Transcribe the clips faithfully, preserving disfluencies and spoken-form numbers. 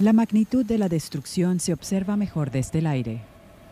La magnitud de la destrucción se observa mejor desde el aire.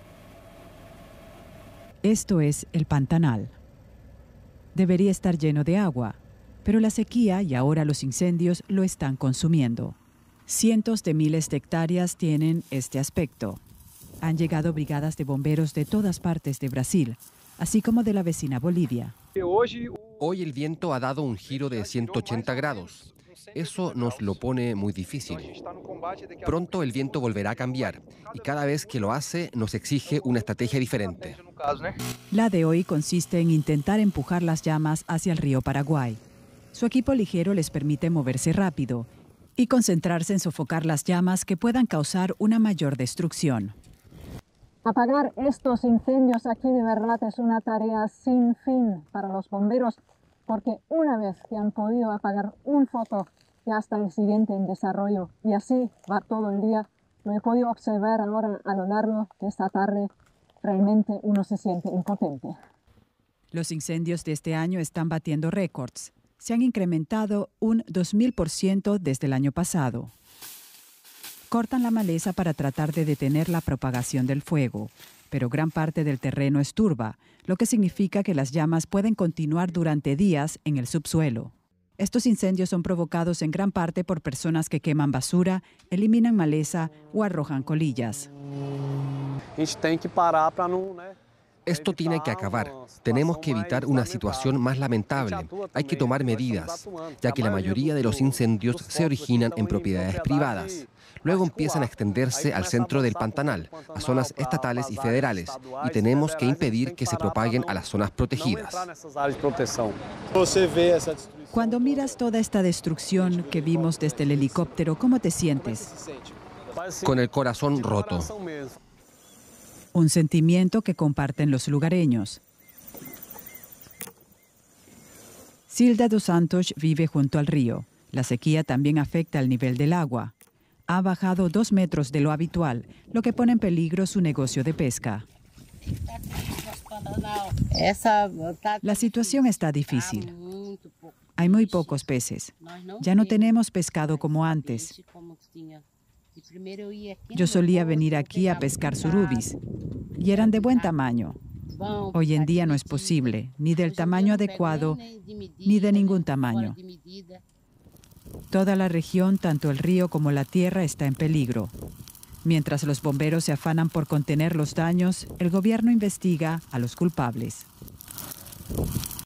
Esto es el Pantanal. Debería estar lleno de agua, pero la sequía y ahora los incendios lo están consumiendo. Cientos de miles de hectáreas tienen este aspecto. Han llegado brigadas de bomberos de todas partes de Brasil, así como de la vecina Bolivia. Hoy el viento ha dado un giro de ciento ochenta grados. Eso nos lo pone muy difícil. Pronto el viento volverá a cambiar y cada vez que lo hace nos exige una estrategia diferente. La de hoy consiste en intentar empujar las llamas hacia el río Paraguay. Su equipo ligero les permite moverse rápido y concentrarse en sofocar las llamas que puedan causar una mayor destrucción. Apagar estos incendios aquí de verdad es una tarea sin fin para los bomberos, porque una vez que han podido apagar un foco, ya está el siguiente en desarrollo y así va todo el día. Lo he podido observar ahora a lo largo de esta tarde. Realmente uno se siente impotente. Los incendios de este año están batiendo récords. Se han incrementado un dos mil por ciento desde el año pasado. Cortan la maleza para tratar de detener la propagación del fuego, pero gran parte del terreno es turba, lo que significa que las llamas pueden continuar durante días en el subsuelo. Estos incendios son provocados en gran parte por personas que queman basura, eliminan maleza o arrojan colillas. Esto tiene que acabar. Tenemos que evitar una situación más lamentable. Hay que tomar medidas, ya que la mayoría de los incendios se originan en propiedades privadas. Luego empiezan a extenderse al centro del Pantanal, a zonas estatales y federales, y tenemos que impedir que se propaguen a las zonas protegidas. Cuando miras toda esta destrucción que vimos desde el helicóptero, ¿cómo te sientes? Con el corazón roto. Un sentimiento que comparten los lugareños. Silda dos Santos vive junto al río. La sequía también afecta el nivel del agua. Ha bajado dos metros de lo habitual, lo que pone en peligro su negocio de pesca. La situación está difícil. Hay muy pocos peces. Ya no tenemos pescado como antes. Yo solía venir aquí a pescar surubis y eran de buen tamaño. Hoy en día no es posible, ni del tamaño adecuado, ni de ningún tamaño. Toda la región, tanto el río como la tierra, está en peligro. Mientras los bomberos se afanan por contener los daños, el gobierno investiga a los culpables.